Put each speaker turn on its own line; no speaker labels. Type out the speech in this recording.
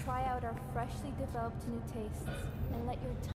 Try out our freshly developed new tastes and let your